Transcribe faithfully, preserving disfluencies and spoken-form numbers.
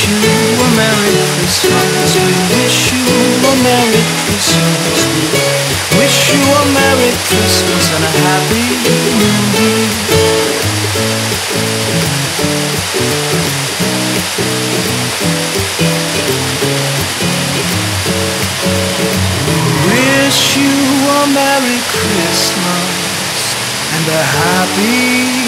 you a Merry Christmas. We wish you a Merry Christmas. We wish you a Merry Christmas and a Happy New Year. Wish you a Merry Christmas and a Happy